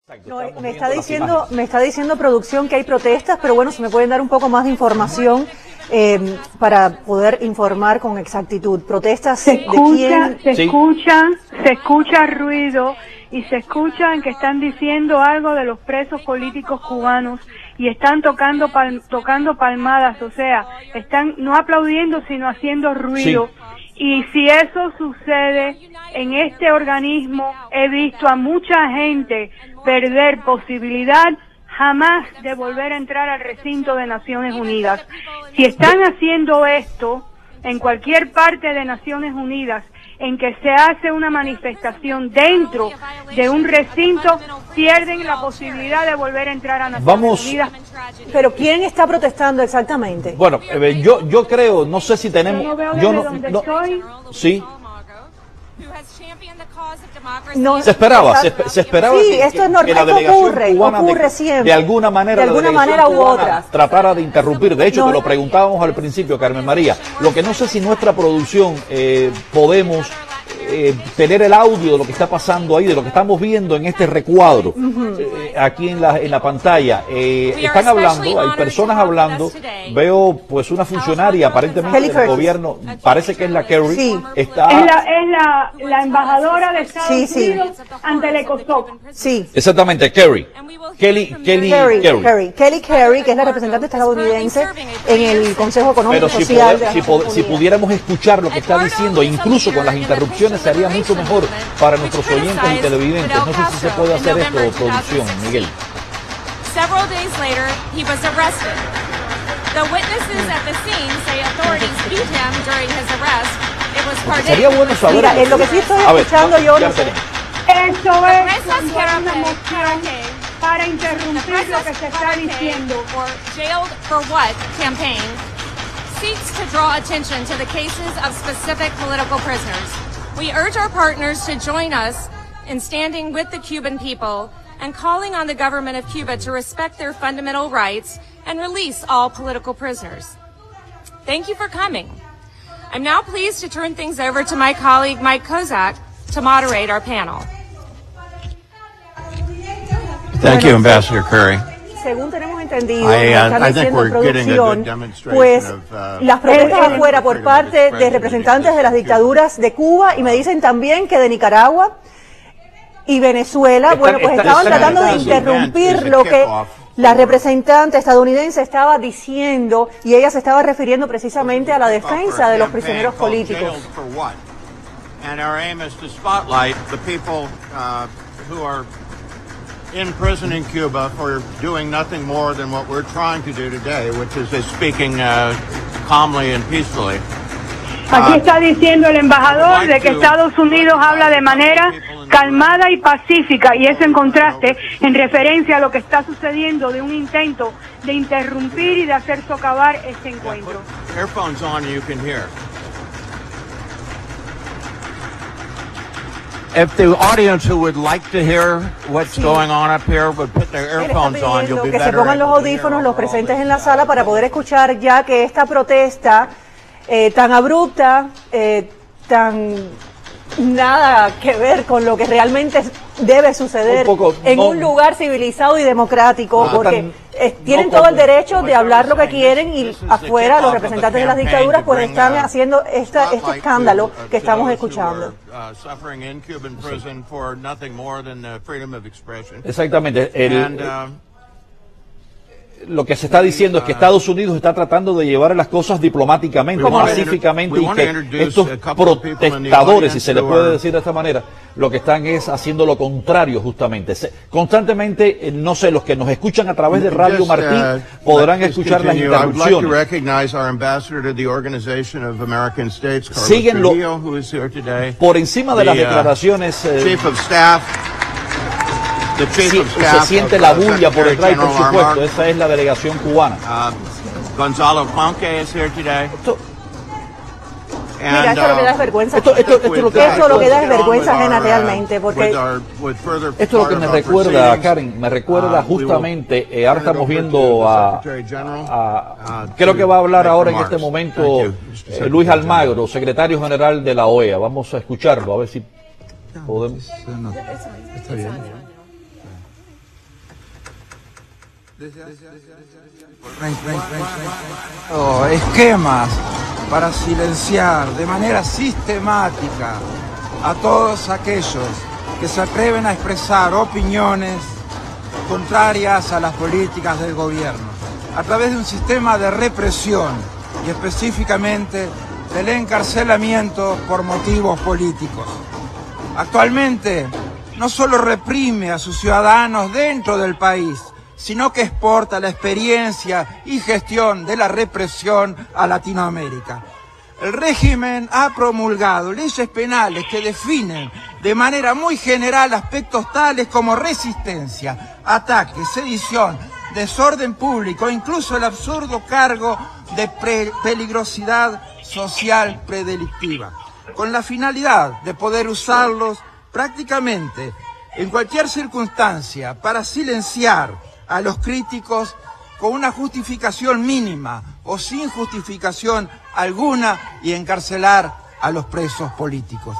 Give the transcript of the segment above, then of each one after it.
No, me está diciendo producción que hay protestas, pero bueno, si me pueden dar un poco más de información para poder informar con exactitud. ¿Protestas de quién? Se escucha ruido y se escuchan que están diciendo algo de los presos políticos cubanos y están tocando palmadas, o sea, están no aplaudiendo sino haciendo ruido. Sí. Y si eso sucede en este organismo, he visto a mucha gente perder posibilidad jamás de volver a entrar al recinto de Naciones Unidas. Si están haciendo esto en cualquier parte de Naciones Unidas, en que se hace una manifestación dentro de un recinto, pierden la posibilidad de volver a entrar a Naciones Unidas. Pero ¿quién está protestando exactamente? Bueno, yo creo, no sé si tenemos... Yo no veo desde donde estoy. Sí. No, se esperaba sí, que, esto es normal, ocurre siempre. De alguna manera u otra tratara de interrumpir. De hecho, te lo preguntábamos al principio, Carmen María. Lo que no sé si nuestra producción podemos tener el audio de lo que está pasando ahí, de lo que estamos viendo en este recuadro, aquí en la pantalla. Están hablando, hay personas hablando, veo pues una funcionaria aparentemente del gobierno, parece que es la Kerry. Sí. Es la embajadora de Estados Unidos ante el ECOSOC. Sí. Exactamente, Kelly Kerry, que es la representante estadounidense en el Consejo Económico y Social. Si pudiéramos escuchar lo que está diciendo, incluso con las interrupciones, sería mucho mejor para nuestros oyentes y televidentes. No sé si se puede hacer esto, producción, Miguel. Several days later, he was arrested. The witnesses at the scene say authorities beat him during his arrest. It was part sería bueno saber. Mira, en lo que sí estoy escuchando yo. Eso es una moción para interrumpir lo que se está diciendo. Jailed for What campaign seeks to draw attention to the cases of specific political prisoners. We urge our partners to join us in standing with the Cuban people and calling on the government of Cuba to respect their fundamental rights and release all political prisoners. Thank you for coming. I'm now pleased to turn things over to my colleague Mike Kozak to moderate our panel. Thank you, Ambassador Curry. Según tenemos entendido, están diciendo en producción, pues las protestas afuera por parte de representantes de las dictaduras de Cuba, y me dicen también que de Nicaragua y Venezuela, bueno, pues estaban tratando de interrumpir lo que la representante estadounidense estaba diciendo, y ella se estaba refiriendo precisamente a la defensa de los prisioneros políticos. In prison in Cuba for doing nothing more than what we're trying to do today, which is speaking calmly and peacefully. Aquí está diciendo el embajador de que Estados Unidos habla de manera calmada y pacífica, y eso en contraste, en referencia a lo que está sucediendo de un intento de interrumpir y de hacer socavar este encuentro. Earphones on, you can hear. If the audience who would like to hear what's going on up here would put their earphones on, you'll be better. Que se pongan los audífonos los presentes en la sala para poder escuchar, ya que esta protesta tan abrupta, tan nada que ver con lo que realmente debe suceder en un lugar civilizado y democrático, porque tienen todo el derecho de hablar lo que quieren, y afuera los representantes de las dictaduras pues están haciendo este escándalo que estamos escuchando. Exactamente. Lo que se está diciendo es que Estados Unidos está tratando de llevar las cosas diplomáticamente, pacíficamente, y que estos protestadores, si se les puede decir de esta manera, lo que están es haciendo lo contrario justamente. Constantemente, no sé, los que nos escuchan a través de Radio Martí podrán escuchar las interrupciones. Síguenlo por encima de las declaraciones. Se siente la bulla por detrás, por supuesto, esa es la delegación cubana. Gonzalo Ponce is here today. Mira, esto lo que da es vergüenza. Esto lo que da es vergüenza ajena realmente, porque esto es lo que me recuerda, Karen, me recuerda justamente, ahora estamos viendo creo que va a hablar ahora en este momento Luis Almagro, secretario general de la OEA. Vamos a escucharlo, a ver si podemos. Está bien. esquemas para silenciar de manera sistemática a todos aquellos que se atreven a expresar opiniones contrarias a las políticas del gobierno, a través de un sistema de represión y específicamente del encarcelamiento por motivos políticos. Actualmente no solo reprime a sus ciudadanos dentro del país, sino que exporta la experiencia y gestión de la represión a Latinoamérica. El régimen ha promulgado leyes penales que definen de manera muy general aspectos tales como resistencia, ataque, sedición, desorden público, incluso el absurdo cargo de peligrosidad social predelictiva, con la finalidad de poder usarlos prácticamente en cualquier circunstancia para silenciar a los críticos con una justificación mínima o sin justificación alguna y encarcelar a los presos políticos.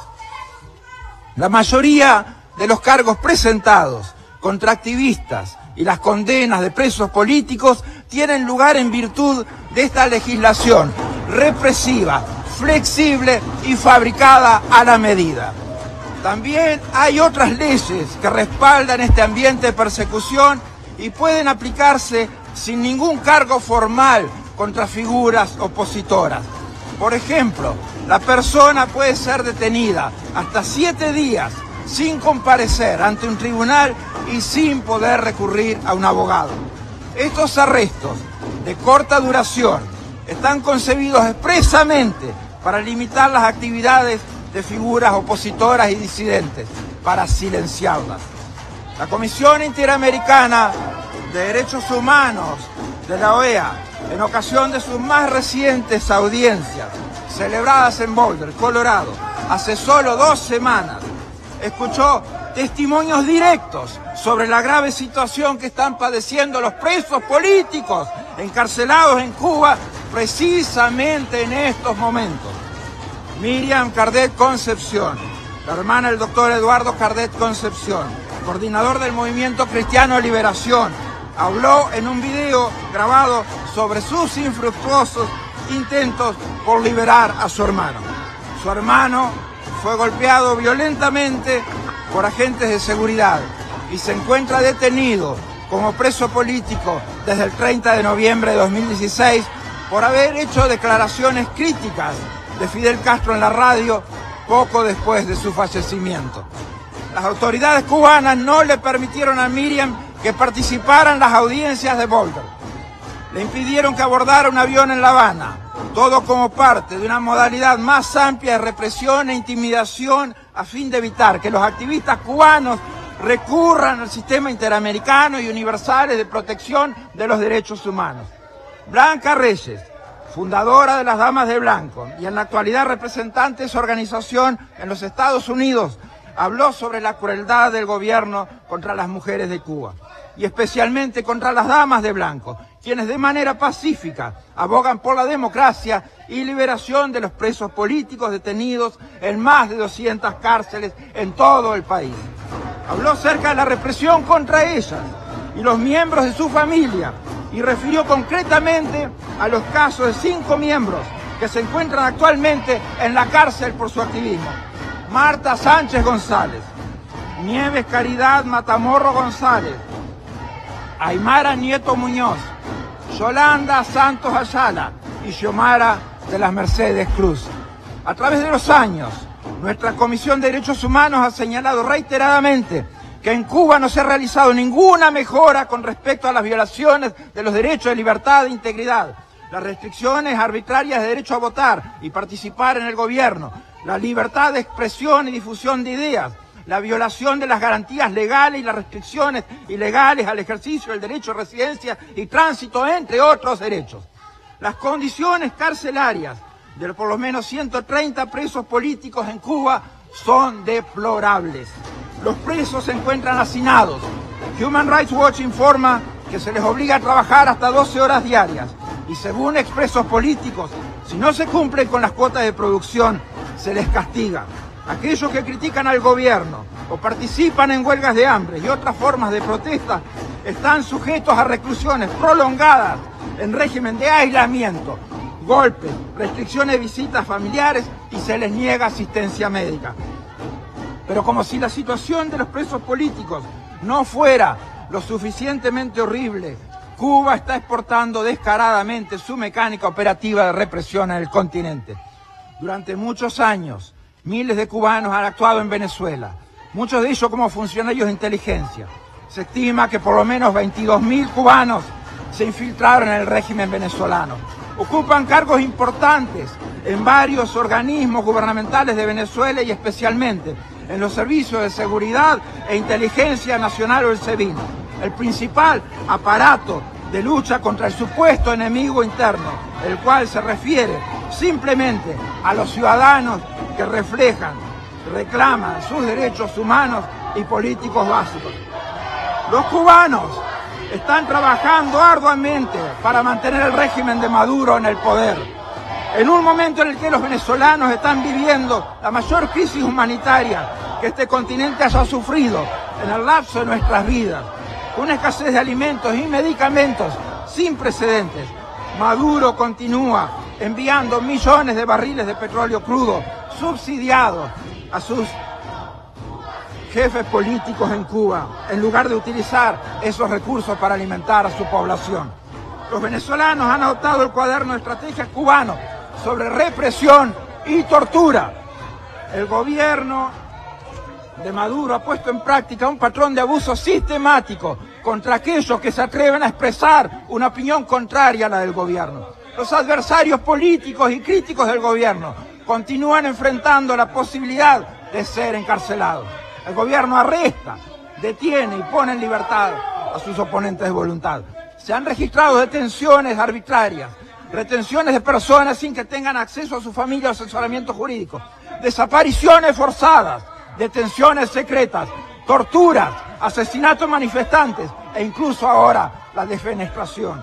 La mayoría de los cargos presentados contra activistas y las condenas de presos políticos tienen lugar en virtud de esta legislación represiva, flexible y fabricada a la medida. También hay otras leyes que respaldan este ambiente de persecución y pueden aplicarse sin ningún cargo formal contra figuras opositoras. Por ejemplo, la persona puede ser detenida hasta 7 días sin comparecer ante un tribunal y sin poder recurrir a un abogado. Estos arrestos de corta duración están concebidos expresamente para limitar las actividades de figuras opositoras y disidentes, para silenciarlas. La Comisión Interamericana de Derechos Humanos de la OEA, en ocasión de sus más recientes audiencias, celebradas en Boulder, Colorado, hace solo 2 semanas, escuchó testimonios directos sobre la grave situación que están padeciendo los presos políticos encarcelados en Cuba precisamente en estos momentos. Miriam Cardet Concepción, la hermana del doctor Eduardo Cardet Concepción, coordinador del Movimiento Cristiano Liberación, habló en un video grabado sobre sus infructuosos intentos por liberar a su hermano. Su hermano fue golpeado violentamente por agentes de seguridad y se encuentra detenido como preso político desde el 30 de noviembre de 2016 por haber hecho declaraciones críticas de Fidel Castro en la radio poco después de su fallecimiento. Las autoridades cubanas no le permitieron a Miriam que participara en las audiencias de Boulder. Le impidieron que abordara un avión en La Habana, todo como parte de una modalidad más amplia de represión e intimidación a fin de evitar que los activistas cubanos recurran al sistema interamericano y universal de protección de los derechos humanos. Blanca Reyes, fundadora de las Damas de Blanco y en la actualidad representante de su organización en los Estados Unidos, habló sobre la crueldad del gobierno contra las mujeres de Cuba y especialmente contra las Damas de Blanco, quienes de manera pacífica abogan por la democracia y liberación de los presos políticos detenidos en más de 200 cárceles en todo el país. Habló acerca de la represión contra ellas y los miembros de su familia y refirió concretamente a los casos de 5 miembros que se encuentran actualmente en la cárcel por su activismo. Marta Sánchez González, Nieves Caridad Matamorro González, Aymara Nieto Muñoz, Yolanda Santos Ayala y Xiomara de las Mercedes Cruz. A través de los años, nuestra Comisión de Derechos Humanos ha señalado reiteradamente que en Cuba no se ha realizado ninguna mejora con respecto a las violaciones de los derechos de libertad e integridad, las restricciones arbitrarias de derecho a votar y participar en el gobierno, la libertad de expresión y difusión de ideas, la violación de las garantías legales y las restricciones ilegales al ejercicio del derecho a residencia y tránsito, entre otros derechos. Las condiciones carcelarias de por lo menos 130 presos políticos en Cuba son deplorables. Los presos se encuentran hacinados. Human Rights Watch informa que se les obliga a trabajar hasta 12 horas diarias y según expresos políticos, si no se cumplen con las cuotas de producción, se les castiga. Aquellos que critican al gobierno o participan en huelgas de hambre y otras formas de protesta están sujetos a reclusiones prolongadas en régimen de aislamiento, golpes, restricciones de visitas familiares y se les niega asistencia médica. Pero como si la situación de los presos políticos no fuera lo suficientemente horrible, Cuba está exportando descaradamente su mecánica operativa de represión en el continente. Durante muchos años, miles de cubanos han actuado en Venezuela, muchos de ellos como funcionarios de inteligencia. Se estima que por lo menos 22.000 cubanos se infiltraron en el régimen venezolano. Ocupan cargos importantes en varios organismos gubernamentales de Venezuela y especialmente en los servicios de seguridad e inteligencia nacional o el SEBIN, el principal aparato de lucha contra el supuesto enemigo interno, el cual se refiere simplemente a los ciudadanos que reclaman sus derechos humanos y políticos básicos. Los cubanos están trabajando arduamente para mantener el régimen de Maduro en el poder. En un momento en el que los venezolanos están viviendo la mayor crisis humanitaria que este continente haya sufrido en el lapso de nuestras vidas, una escasez de alimentos y medicamentos sin precedentes, Maduro continúa enviando millones de barriles de petróleo crudo subsidiados a sus jefes políticos en Cuba, en lugar de utilizar esos recursos para alimentar a su población. Los venezolanos han adoptado el cuaderno de estrategias cubano sobre represión y tortura. El gobierno de Maduro ha puesto en práctica un patrón de abuso sistemático contra aquellos que se atreven a expresar una opinión contraria a la del gobierno. Los adversarios políticos y críticos del gobierno continúan enfrentando la posibilidad de ser encarcelados. El gobierno arresta, detiene y pone en libertad a sus oponentes de voluntad. Se han registrado detenciones arbitrarias, retenciones de personas sin que tengan acceso a su familia o asesoramiento jurídico, desapariciones forzadas, detenciones secretas, torturas, asesinatos de manifestantes e incluso ahora la defenestración.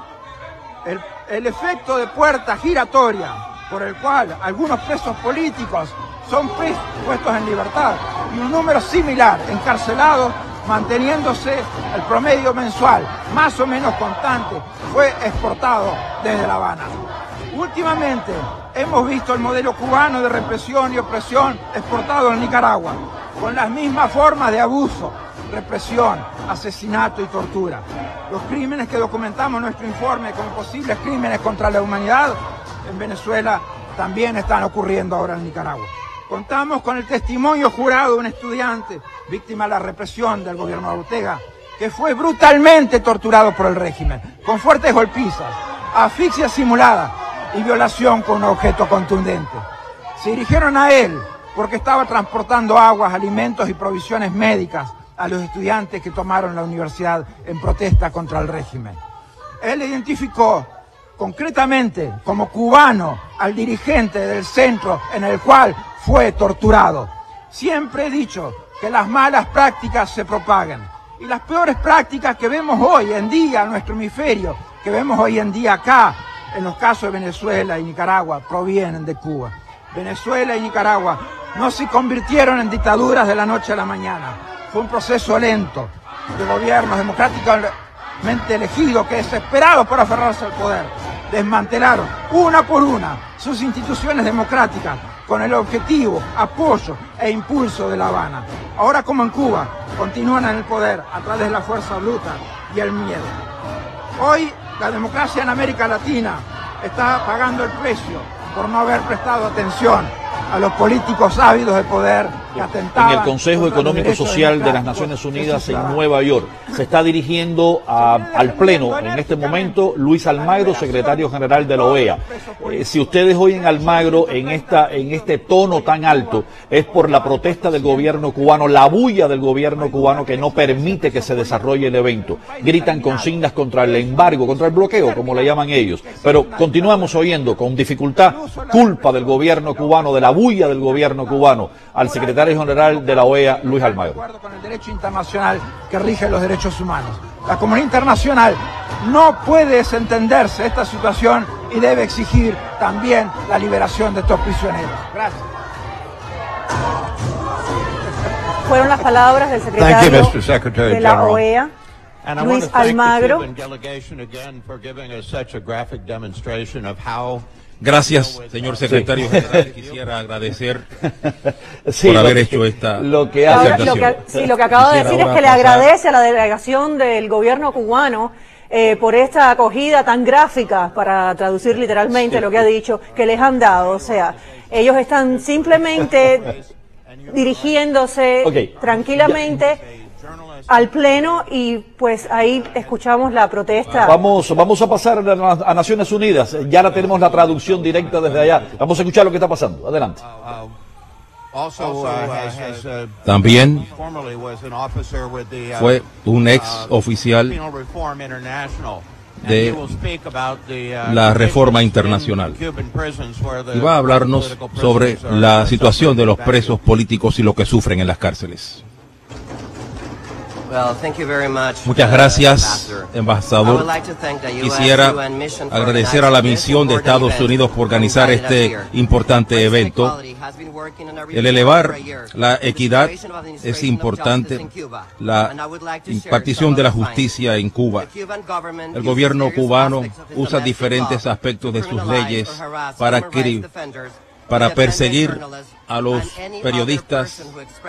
El efecto de puerta giratoria por el cual algunos presos políticos son puestos en libertad y un número similar encarcelados, manteniéndose el promedio mensual más o menos constante, fue exportado desde La Habana. Últimamente hemos visto el modelo cubano de represión y opresión exportado en Nicaragua, con las mismas formas de abuso, represión, asesinato y tortura. Los crímenes que documentamos en nuestro informe como posibles crímenes contra la humanidad en Venezuela también están ocurriendo ahora en Nicaragua. Contamos con el testimonio jurado de un estudiante víctima de la represión del gobierno de Ortega, que fue brutalmente torturado por el régimen, con fuertes golpizas, asfixia simulada y violación con un objeto contundente. Se dirigieron a él porque estaba transportando aguas, alimentos y provisiones médicas a los estudiantes que tomaron la universidad en protesta contra el régimen. Él identificó concretamente como cubano al dirigente del centro en el cual fue torturado. Siempre he dicho que las malas prácticas se propagan y las peores prácticas que vemos hoy en día en nuestro hemisferio, que vemos hoy en día acá, en los casos de Venezuela y Nicaragua, provienen de Cuba. Venezuela y Nicaragua no se convirtieron en dictaduras de la noche a la mañana. Fue un proceso lento de gobiernos democráticamente elegidos que, desesperados por aferrarse al poder, desmantelaron una por una sus instituciones democráticas con el objetivo, apoyo e impulso de La Habana. Ahora, como en Cuba, continúan en el poder a través de la fuerza bruta y el miedo. Hoy la democracia en América Latina está pagando el precio por no haber prestado atención a los políticos ávidos de poder que atentaban en el Consejo Económico Social de las Naciones Unidas en Nueva York. Se está dirigiendo al Pleno en este momento Luis Almagro, secretario general de la OEA. Si ustedes oyen Almagro en este tono tan alto, es por la protesta del gobierno cubano, la bulla del gobierno cubano que no permite que se desarrolle el evento. Gritan consignas contra el embargo, contra el bloqueo, como le llaman ellos. Pero continuamos oyendo con dificultad, culpa del gobierno cubano, de la bulla del gobierno cubano, al secretario general de la OEA, Luis Almagro. De acuerdo con el derecho internacional que rige los derechos humanos. La comunidad internacional no puede desentenderse de esta situación y debe exigir también la liberación de estos prisioneros. Gracias. fueron las palabras del secretario de la OEA, And I Luis want to thank Almagro. the Cuban delegation again for giving us such a graphic demonstration of how Gracias, señor secretario general. Quisiera agradecer Sí, por haber lo hecho esta lo que Ahora, hace. lo que acaba de Quisiera decir es ahora que le pasar- agradece a la delegación del gobierno cubano por esta acogida tan gráfica, para traducir literalmente lo que ha dicho, que les han dado. O sea, ellos están simplemente dirigiéndose Ok. tranquilamente al pleno y pues ahí escuchamos la protesta. Vamos a pasar a Naciones Unidas. Ya la tenemos la traducción directa desde allá. Vamos a escuchar lo que está pasando. Adelante. También formerly was an officer with the, fue un ex oficial Penal Reform International. de And he will speak about the, la reforma conditions internacional. in Cuban prisons where the y va a hablarnos political sobre prisoners are la situación de los suffering. presos políticos y lo que sufren en las cárceles. Muchas gracias, embajador. Quisiera agradecer a la misión de Estados Unidos por organizar este importante evento. El elevar la equidad es importante, la impartición de la justicia en Cuba. El gobierno cubano usa diferentes aspectos de sus leyes para perseguir a los periodistas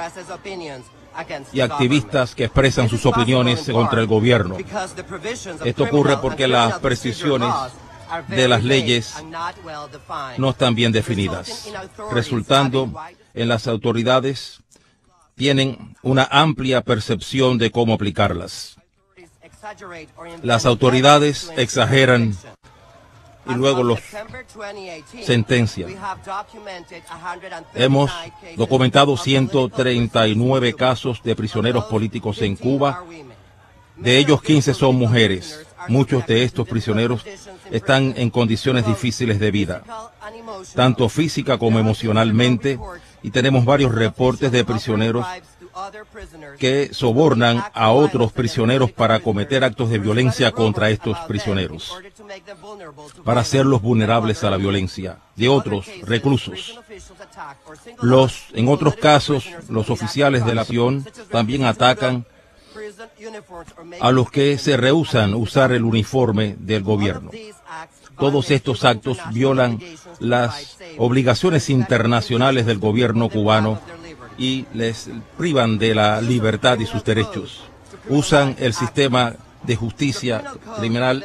y activistas que expresan sus opiniones contra el gobierno. Esto ocurre porque las precisiones de las leyes no están bien definidas, resultando en las autoridades tienen una amplia percepción de cómo aplicarlas. Las autoridades exageran y luego los sentencian. Hemos documentado 139 casos de prisioneros políticos en Cuba. De ellos, 15 son mujeres. Muchos de estos prisioneros están en condiciones difíciles de vida, tanto física como emocionalmente, y tenemos varios reportes de prisioneros que sobornan a otros prisioneros para cometer actos de violencia contra estos prisioneros, para hacerlos vulnerables a la violencia de otros reclusos. En otros casos, los oficiales de la prisión también atacan a los que se rehúsan usar el uniforme del gobierno. Todos estos actos violan las obligaciones internacionales del gobierno cubano y les privan de la libertad y sus derechos. Usan el sistema de justicia criminal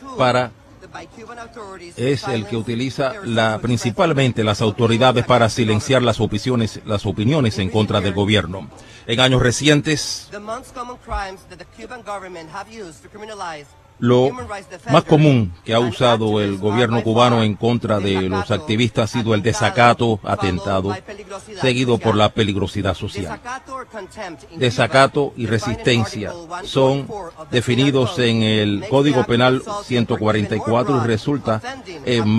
es el que utiliza principalmente las autoridades para silenciar las opiniones en contra del gobierno. En años recientes, lo más común que ha usado el gobierno cubano en contra de los activistas ha sido el desacato, atentado, seguido por la peligrosidad social. Desacato y resistencia son definidos en el Código Penal 144 y resulta en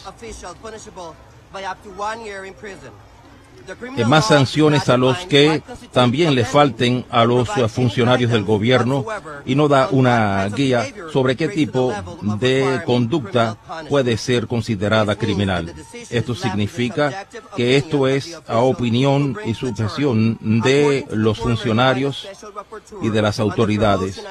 más sanciones a los que también le falten a los funcionarios del gobierno, y no da una guía sobre qué tipo de conducta puede ser considerada criminal. Esto significa que esto es a opinión y sujeción de los funcionarios y de las autoridades.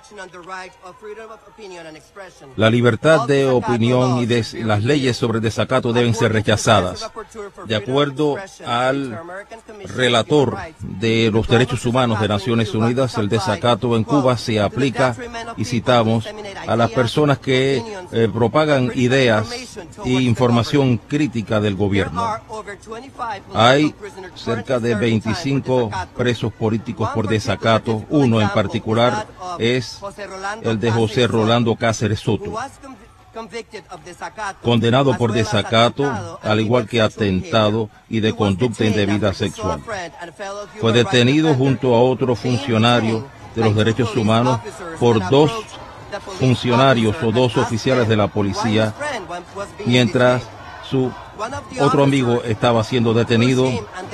La libertad de opinión y las leyes sobre desacato deben ser rechazadas. De acuerdo al relator de los derechos humanos de Naciones Unidas, el desacato en Cuba se aplica, y citamos, a las personas que propagan ideas e información crítica del gobierno. Hay cerca de 25 presos políticos por desacato. Uno en particular es el de José Rolando Cáceres Soto, condenado por desacato, al igual que atentado y de conducta indebida sexual. Fue detenido junto a otro funcionario de los derechos humanos por dos funcionarios o dos oficiales de la policía, mientras su otro amigo estaba siendo detenido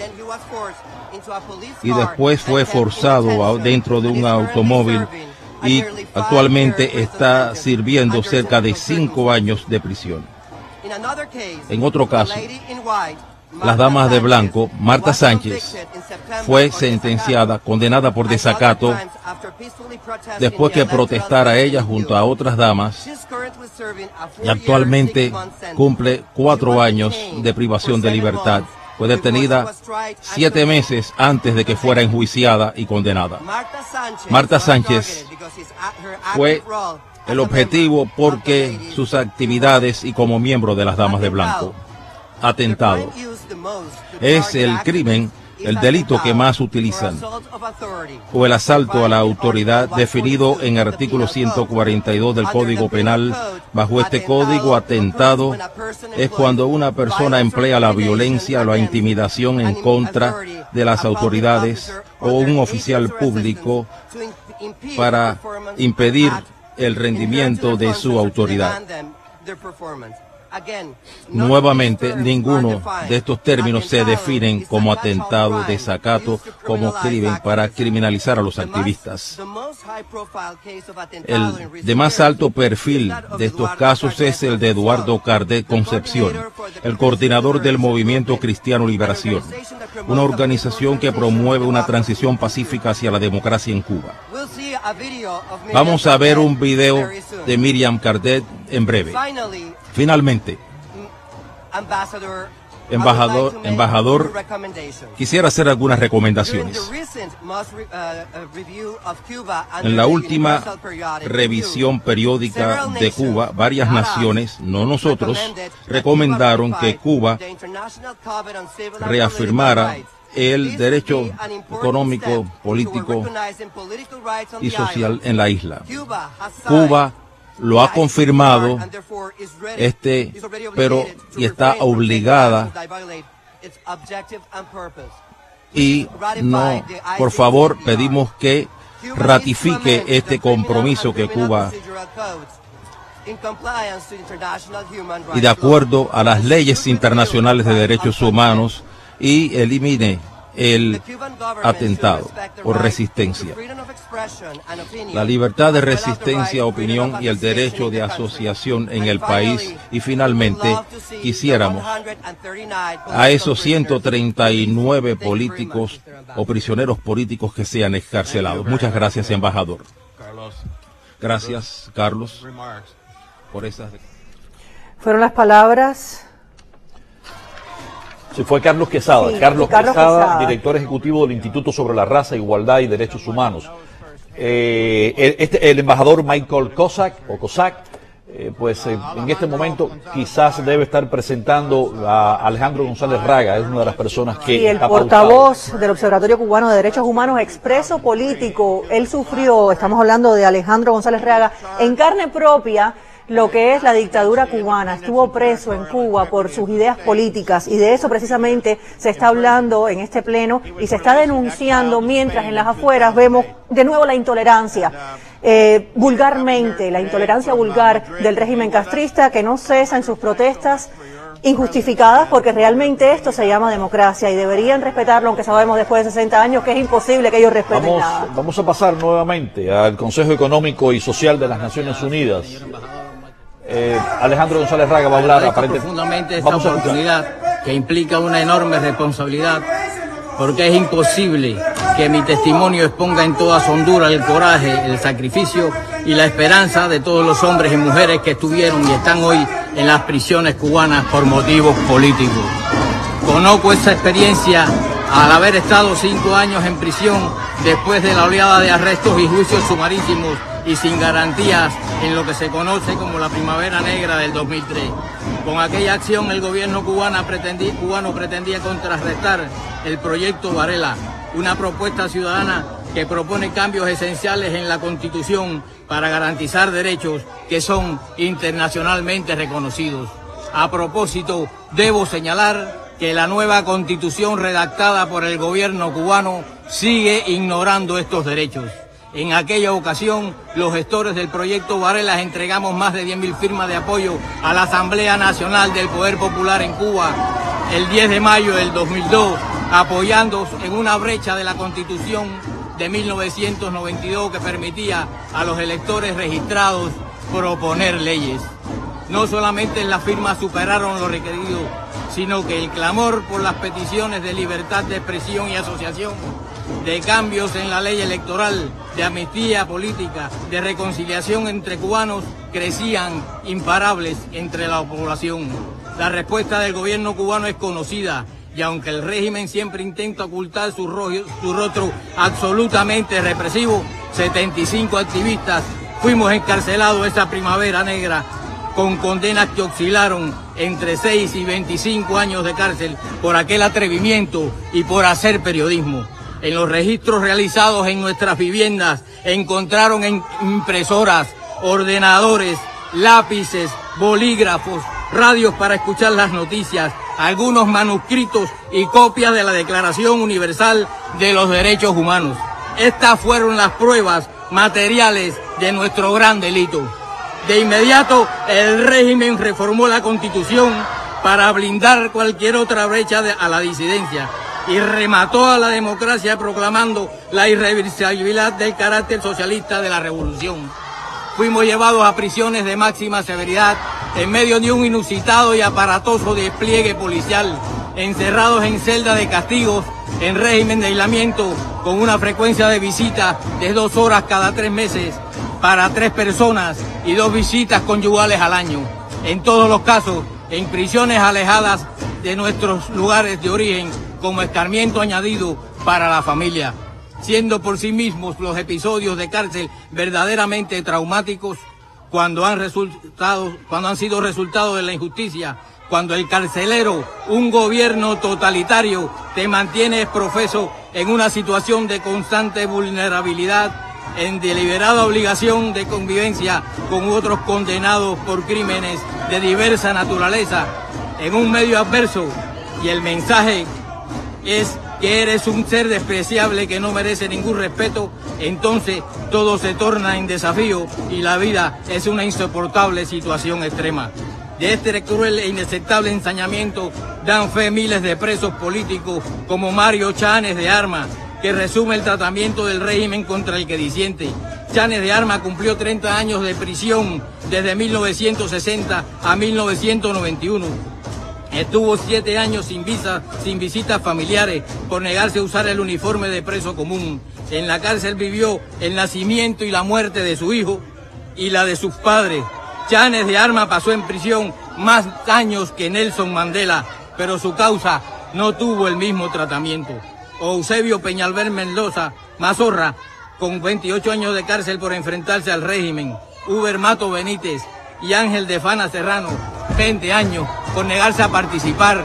y después fue forzado dentro de un automóvil, y actualmente está sirviendo cerca de 5 años de prisión. En otro caso, las damas de blanco, Marta Sánchez, fue sentenciada, condenada por desacato, después que protestara ella junto a otras damas, y actualmente cumple 4 años de privación de libertad. Fue detenida 7 meses antes de que fuera enjuiciada y condenada. Marta Sánchez fue el objetivo porque sus actividades y como miembro de las Damas de Blanco. Atentado es el crimen, el delito que más utilizan, o el asalto a la autoridad definido en el artículo 142 del Código Penal. Bajo este código, atentado es cuando una persona emplea la violencia o la intimidación en contra de las autoridades o un oficial público para impedir el rendimiento de su autoridad. Nuevamente, ninguno de estos términos se definen como atentado, desacato, como crimen para criminalizar a los activistas. El de más alto perfil de estos casos es el de Eduardo Cardet Concepción, el coordinador del Movimiento Cristiano Liberación, una organización que promueve una transición pacífica hacia la democracia en Cuba. Vamos a ver un video de Miriam Cardet en breve. Finalmente, embajador, quisiera hacer algunas recomendaciones. En la última revisión periódica de Cuba, varias naciones, no nosotros, recomendaron que Cuba reafirmara el derecho económico, político y social en la isla. Cuba lo ha confirmado, pero y está obligada, y no, por favor, pedimos que ratifique este compromiso que Cuba, y de acuerdo a las leyes internacionales de derechos humanos, y elimine el atentado o resistencia. La libertad de resistencia, opinión y el derecho de asociación en el país. Y finalmente, quisiéramos a esos 139 políticos o prisioneros políticos que sean excarcelados. Muchas gracias, embajador. Gracias, Carlos, por esas. Fueron las palabras. Sí, fue Carlos Quesada. Sí, Carlos Quesada, director ejecutivo del Instituto sobre la Raza, Igualdad y Derechos Humanos. El embajador Michael Cossack, en este momento quizás debe estar presentando a Alejandro González Raga, es una de las personas que... Y el portavoz del Observatorio Cubano de Derechos Humanos, expreso político, él sufrió, estamos hablando de Alejandro González Raga, en carne propia, lo que es la dictadura cubana. Estuvo preso en Cuba por sus ideas políticas y de eso precisamente se está hablando en este pleno y se está denunciando, mientras en las afueras vemos de nuevo la intolerancia, vulgarmente, la intolerancia vulgar del régimen castrista, que no cesa en sus protestas injustificadas, porque realmente esto se llama democracia y deberían respetarlo, aunque sabemos después de 60 años que es imposible que ellos respeten nada. Vamos a pasar nuevamente al Consejo Económico y Social de las Naciones Unidas. Alejandro González Raga va a hablar. Profundamente esta oportunidad que implica una enorme responsabilidad, porque es imposible que mi testimonio exponga en toda su hondura el coraje, el sacrificio y la esperanza de todos los hombres y mujeres que estuvieron y están hoy en las prisiones cubanas por motivos políticos. Conozco esa experiencia al haber estado 5 años en prisión después de la oleada de arrestos y juicios sumarísimos y sin garantías en lo que se conoce como la Primavera Negra del 2003. Con aquella acción el gobierno cubano pretendía contrarrestar el proyecto Varela, una propuesta ciudadana que propone cambios esenciales en la Constitución para garantizar derechos que son internacionalmente reconocidos. A propósito, debo señalar que la nueva Constitución redactada por el gobierno cubano sigue ignorando estos derechos. En aquella ocasión, los gestores del proyecto Varela entregamos más de 10.000 firmas de apoyo a la Asamblea Nacional del Poder Popular en Cuba el 10 de mayo del 2002, apoyando en una brecha de la Constitución de 1992 que permitía a los electores registrados proponer leyes. No solamente las firmas superaron lo requerido, sino que el clamor por las peticiones de libertad de expresión y asociación, de cambios en la ley electoral, de amnistía política, de reconciliación entre cubanos, crecían imparables entre la población. La respuesta del gobierno cubano es conocida, y aunque el régimen siempre intenta ocultar su rostro absolutamente represivo, 75 activistas fuimos encarcelados esa primavera negra con condenas que oscilaron entre 6 y 25 años de cárcel por aquel atrevimiento y por hacer periodismo. En los registros realizados en nuestras viviendas encontraron impresoras, ordenadores, lápices, bolígrafos, radios para escuchar las noticias, algunos manuscritos y copias de la Declaración Universal de los Derechos Humanos. Estas fueron las pruebas materiales de nuestro gran delito. De inmediato, el régimen reformó la Constitución para blindar cualquier otra brecha a la disidencia y remató a la democracia proclamando la irreversibilidad del carácter socialista de la revolución. Fuimos llevados a prisiones de máxima severidad en medio de un inusitado y aparatoso despliegue policial, encerrados en celdas de castigos, en régimen de aislamiento, con una frecuencia de visita de 2 horas cada 3 meses para 3 personas y 2 visitas conyugales al año. En todos los casos, en prisiones alejadas de nuestros lugares de origen, como escarmiento añadido para la familia, siendo por sí mismos los episodios de cárcel verdaderamente traumáticos cuando han sido resultado de la injusticia, cuando el carcelero, un gobierno totalitario, te mantiene profeso en una situación de constante vulnerabilidad, en deliberada obligación de convivencia con otros condenados por crímenes de diversa naturaleza, en un medio adverso, y el mensaje es que eres un ser despreciable que no merece ningún respeto, entonces todo se torna en desafío y la vida es una insoportable situación extrema. De este cruel e inaceptable ensañamiento dan fe miles de presos políticos como Mario Chanes de Armas, que resume el tratamiento del régimen contra el que disiente. Chanes de Armas cumplió 30 años de prisión desde 1960 a 1991. Estuvo 7 años sin visitas familiares por negarse a usar el uniforme de preso común. En la cárcel vivió el nacimiento y la muerte de su hijo y la de sus padres. Chanes de Armas pasó en prisión más años que Nelson Mandela, pero su causa no tuvo el mismo tratamiento. Eusebio Peñalver Mendoza Mazorra, con 28 años de cárcel por enfrentarse al régimen. Uber Mato Benítez y Ángel de Fana Serrano, 20 años por negarse a participar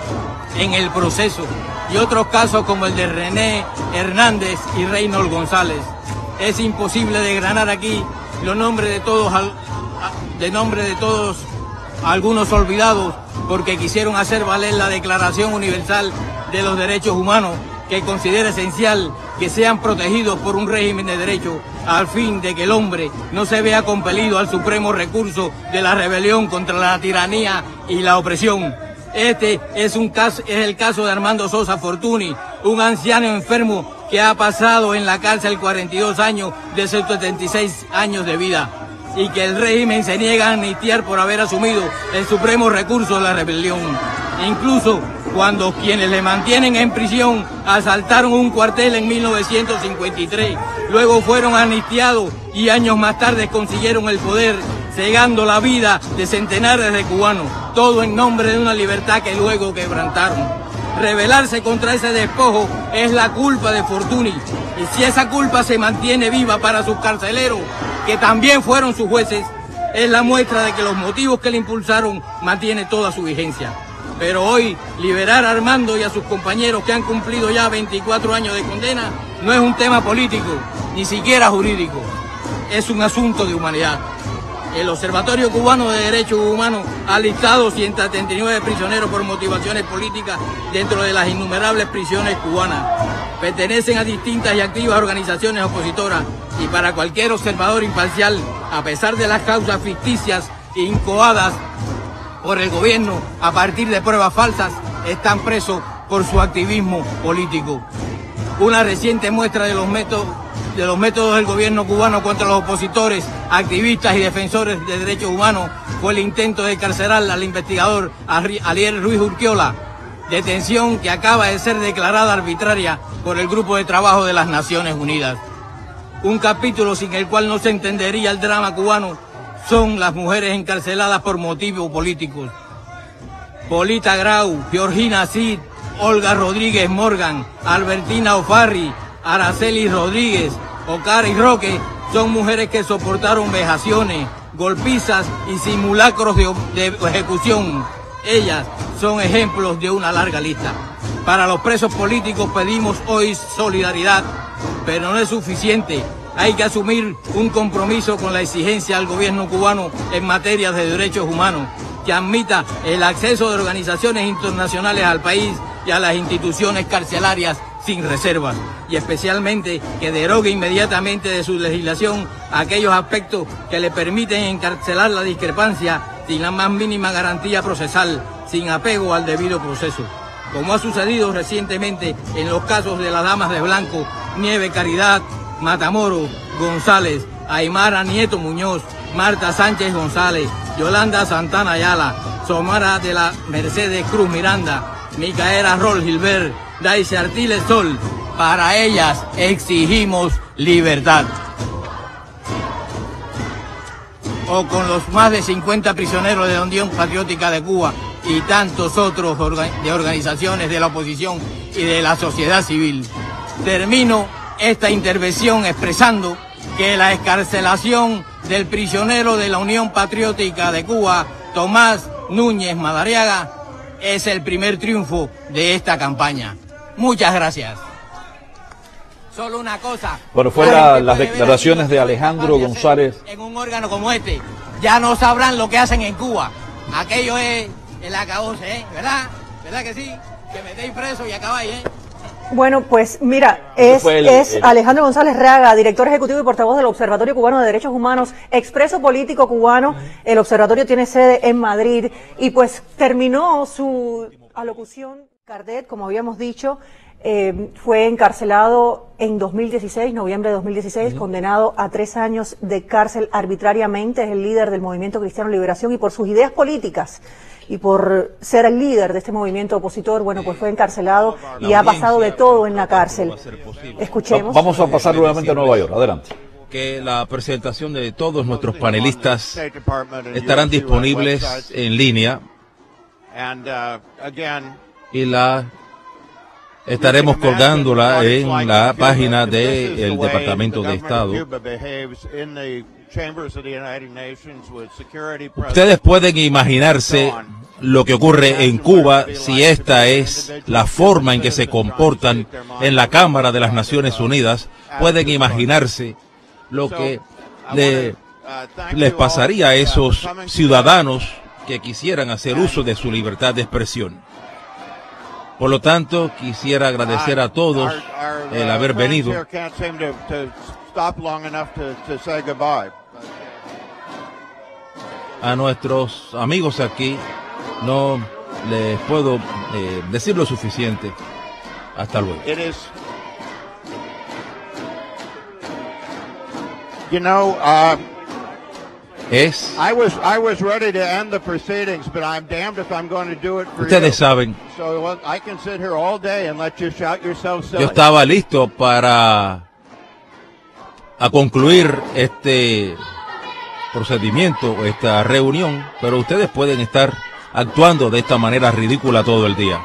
en el proceso. Y otros casos como el de René Hernández y Reynold González. Es imposible desgranar aquí los nombres de todos, algunos olvidados, porque quisieron hacer valer la Declaración Universal de los Derechos Humanos, que considera esencial que sean protegidos por un régimen de derecho, al fin de que el hombre no se vea compelido al supremo recurso de la rebelión contra la tiranía y la opresión. Este es el caso de Armando Sosa Fortuny, un anciano enfermo que ha pasado en la cárcel 42 años de sus 76 años de vida, y que el régimen se niega a amnistiar por haber asumido el supremo recurso de la rebelión. Incluso cuando quienes le mantienen en prisión asaltaron un cuartel en 1953, luego fueron amnistiados y años más tarde consiguieron el poder, cegando la vida de centenares de cubanos, todo en nombre de una libertad que luego quebrantaron. Rebelarse contra ese despojo es la culpa de Fortuny, y si esa culpa se mantiene viva para sus carceleros, que también fueron sus jueces, es la muestra de que los motivos que le impulsaron mantiene toda su vigencia. Pero hoy, liberar a Armando y a sus compañeros que han cumplido ya 24 años de condena no es un tema político, ni siquiera jurídico, es un asunto de humanidad. El Observatorio Cubano de Derechos Humanos ha listado 179 prisioneros por motivaciones políticas dentro de las innumerables prisiones cubanas. Pertenecen a distintas y activas organizaciones opositoras, y para cualquier observador imparcial, a pesar de las causas ficticias e incoadas por el gobierno a partir de pruebas falsas, están presos por su activismo político. Una reciente muestra de los métodos de los métodos del gobierno cubano contra los opositores, activistas y defensores de derechos humanos fue el intento de encarcelar al investigador Ariel Ruiz Urquiola, detención que acaba de ser declarada arbitraria por el Grupo de Trabajo de las Naciones Unidas. Un capítulo sin el cual no se entendería el drama cubano son las mujeres encarceladas por motivos políticos. Polita Grau, Georgina Cid, Olga Rodríguez Morgan, Albertina Ofarri, Araceli Rodríguez, Ocari Roque son mujeres que soportaron vejaciones, golpizas y simulacros de ejecución. Ellas son ejemplos de una larga lista. Para los presos políticos pedimos hoy solidaridad, pero no es suficiente. Hay que asumir un compromiso con la exigencia al gobierno cubano en materia de derechos humanos, que admita el acceso de organizaciones internacionales al país y a las instituciones carcelarias sin reservas, y especialmente que derogue inmediatamente de su legislación aquellos aspectos que le permiten encarcelar la discrepancia sin la más mínima garantía procesal, sin apego al debido proceso, como ha sucedido recientemente en los casos de las damas de blanco, Nieve Caridad Matamoros González, Aymara Nieto Muñoz, Marta Sánchez González, Yolanda Santana Ayala, Somara de la Mercedes Cruz Miranda, Micaela Rol Gilbert, Daisy Artiles Sol. Para ellas exigimos libertad. O con los más de 50 prisioneros de la Unión Patriótica de Cuba y tantos otros de organizaciones de la oposición y de la sociedad civil. Termino esta intervención expresando que la excarcelación del prisionero de la Unión Patriótica de Cuba, Tomás Núñez Madariaga, es el primer triunfo de esta campaña. Muchas gracias. Solo una cosa. Bueno, fueron las declaraciones de Alejandro González. En un órgano como este, ya no sabrán lo que hacen en Cuba. Aquello es el acabose, ¿eh? ¿Verdad? ¿Verdad que sí? Que metéis preso y acabáis, ¿eh? Bueno, pues mira, es Alejandro González Raga, director ejecutivo y portavoz del Observatorio Cubano de Derechos Humanos, expreso político cubano. El observatorio tiene sede en Madrid y pues terminó su alocución. Cardet, como habíamos dicho, fue encarcelado en 2016, noviembre de 2016, condenado a 3 años de cárcel arbitrariamente. Es el líder del Movimiento Cristiano Liberación y por sus ideas políticas y por ser el líder de este movimiento opositor, bueno, pues fue encarcelado y ha pasado de todo en la cárcel. Escuchemos. Vamos a pasar nuevamente a Nueva York. Adelante. Que la presentación de todos nuestros panelistas estarán disponibles en línea y la estaremos colgándola en la página del Departamento de Estado. Ustedes pueden imaginarse lo que ocurre en Cuba si esta es la forma en que se comportan en la Cámara de las Naciones Unidas. Pueden imaginarse lo que les pasaría a esos ciudadanos que quisieran hacer uso de su libertad de expresión. Por lo tanto, quisiera agradecer a todos el haber venido. A nuestros amigos aquí no les puedo decir lo suficiente. Hasta luego. Ustedes saben, yo estaba listo para concluir este procedimiento, esta reunión, pero ustedes pueden estar actuando de esta manera ridícula todo el día.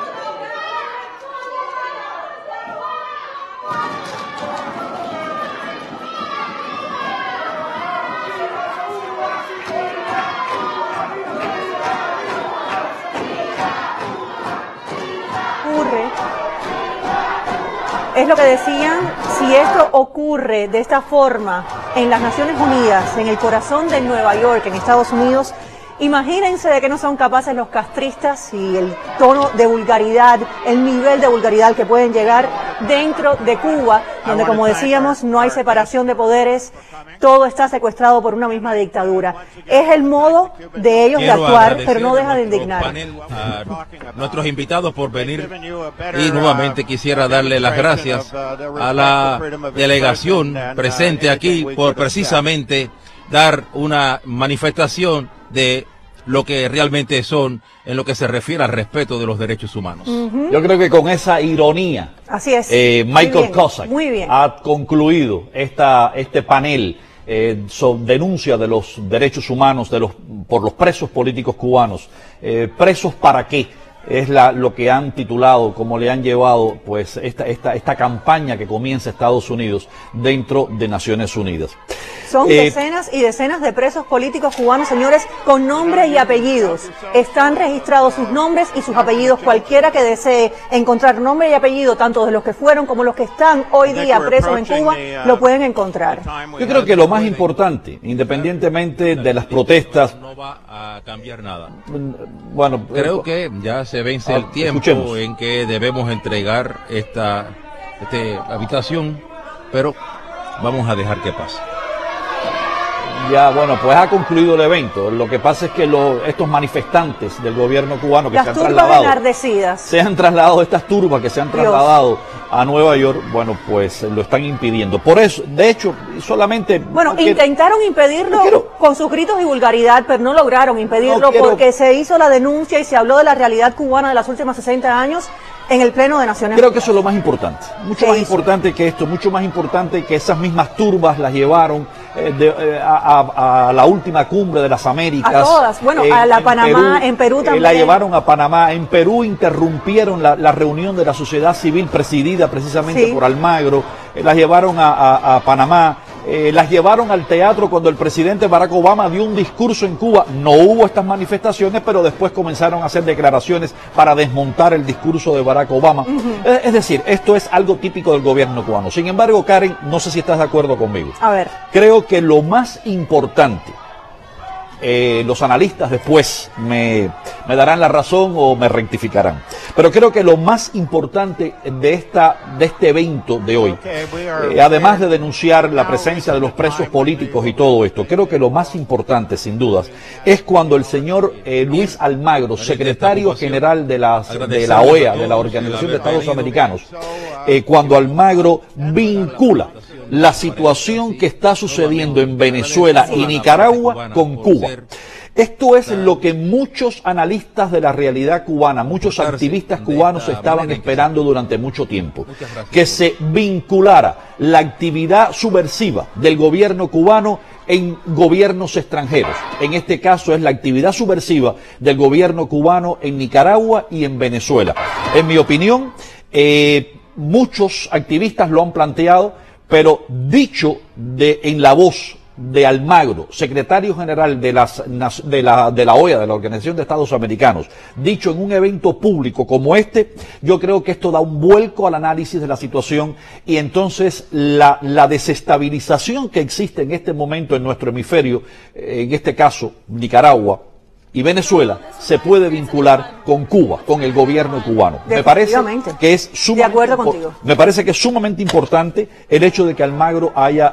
Es lo que decían, si esto ocurre de esta forma en las Naciones Unidas, en el corazón de Nueva York, en Estados Unidos, imagínense de qué no son capaces los castristas y el tono de vulgaridad, el nivel de vulgaridad al que pueden llegar dentro de Cuba, donde, como decíamos, no hay separación de poderes, todo está secuestrado por una misma dictadura. Es el modo de ellos de actuar, pero no deja de indignar. A nuestros invitados por venir, y nuevamente quisiera darle las gracias a la delegación presente aquí por precisamente dar una manifestación de lo que realmente son en lo que se refiere al respeto de los derechos humanos. Yo creo que con esa ironía, así es, Michael Kozak muy ha concluido este panel denuncia de los derechos humanos por los presos políticos cubanos. ¿Presos para qué? Es lo que han titulado, como le han llevado pues esta campaña que comienza Estados Unidos dentro de Naciones Unidas. Son decenas y decenas de presos políticos cubanos, señores, con nombres y apellidos. Están registrados sus nombres y sus apellidos. Cualquiera que desee encontrar nombre y apellido, tanto de los que fueron como los que están hoy día presos en Cuba, lo pueden encontrar. Yo creo que lo más importante, independientemente de las protestas, no va a cambiar nada. Bueno, creo que ya se vence el tiempo en que debemos entregar esta habitación, pero vamos a dejar que pase. Ya, bueno, pues ha concluido el evento. Lo que pasa es que estos manifestantes del gobierno cubano que se han trasladado, estas turbas que se han trasladado a Nueva York, bueno, pues lo están impidiendo. Por eso, de hecho, solamente... Bueno, intentaron impedirlo con sus gritos y vulgaridad, pero no lograron impedirlo porque se hizo la denuncia y se habló de la realidad cubana de los últimos 60 años en el Pleno de Naciones Unidas. Creo que eso es lo más importante, mucho más importante que esto, mucho más importante que esas mismas turbas las llevaron a la última cumbre de las Américas. A todas, bueno, a la Panamá, en Perú también. La llevaron a Panamá, en Perú interrumpieron la reunión de la sociedad civil presidida precisamente por Almagro, las llevaron a Panamá. Las llevaron al teatro cuando el presidente Barack Obama dio un discurso en Cuba. No hubo estas manifestaciones, pero después comenzaron a hacer declaraciones para desmontar el discurso de Barack Obama. Es decir, esto es algo típico del gobierno cubano. Sin embargo, Karen, no sé si estás de acuerdo conmigo. A ver. Creo que lo más importante, los analistas después me darán la razón o me rectificarán, pero creo que lo más importante de este evento de hoy, además de denunciar la presencia de los presos políticos y todo esto, creo que lo más importante, sin dudas, es cuando el señor Luis Almagro, secretario general de la OEA, de la Organización de Estados Americanos, cuando Almagro vincula la situación que está sucediendo en Venezuela y Nicaragua con Cuba. Esto es lo que muchos analistas de la realidad cubana, muchos activistas cubanos estaban esperando durante mucho tiempo. Que se vinculara la actividad subversiva del gobierno cubano en gobiernos extranjeros. En este caso es la actividad subversiva del gobierno cubano en Nicaragua y en Venezuela. En mi opinión, muchos activistas lo han planteado, pero dicho en la voz de Almagro, secretario general de la OEA, de la Organización de Estados Americanos, dicho en un evento público como este, yo creo que esto da un vuelco al análisis de la situación y entonces la desestabilización que existe en este momento en nuestro hemisferio, en este caso Nicaragua y Venezuela, se puede vincular con Cuba, con el gobierno cubano. Me parece que es sumamente importante el hecho de que Almagro haya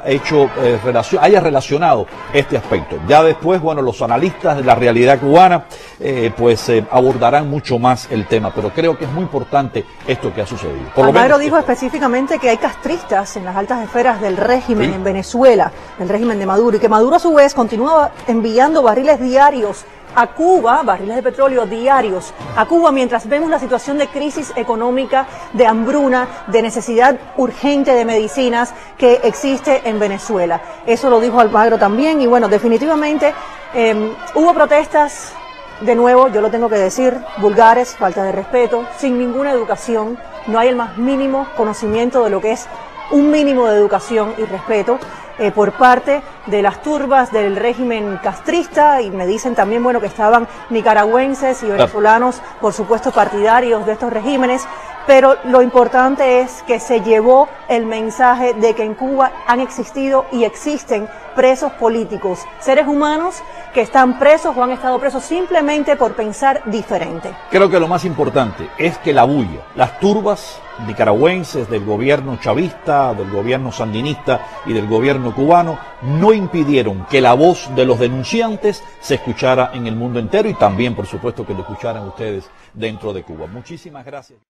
relacionado este aspecto. Ya después, bueno, los analistas de la realidad cubana abordarán mucho más el tema, pero creo que es muy importante esto que ha sucedido. Almagro dijo específicamente que hay castristas en las altas esferas del régimen en Venezuela, el régimen de Maduro, y que Maduro a su vez continúa enviando barriles diarios a Cuba, barriles de petróleo diarios a Cuba, mientras vemos la situación de crisis económica, de hambruna, de necesidad urgente de medicinas que existe en Venezuela. Eso lo dijo Almagro también y bueno, definitivamente hubo protestas, de nuevo, yo lo tengo que decir, vulgares, falta de respeto, sin ninguna educación, no hay el más mínimo conocimiento de lo que es un mínimo de educación y respeto por parte de las turbas del régimen castrista, y me dicen también, bueno, que estaban nicaragüenses y venezolanos, por supuesto partidarios de estos regímenes, pero lo importante es que se llevó el mensaje de que en Cuba han existido y existen presos políticos, seres humanos que están presos o han estado presos simplemente por pensar diferente. Creo que lo más importante es que la bulla, las turbas nicaragüenses del gobierno chavista, del gobierno sandinista y del gobierno cubano no impidieron que la voz de los denunciantes se escuchara en el mundo entero y también, por supuesto, que lo escucharan ustedes dentro de Cuba. Muchísimas gracias.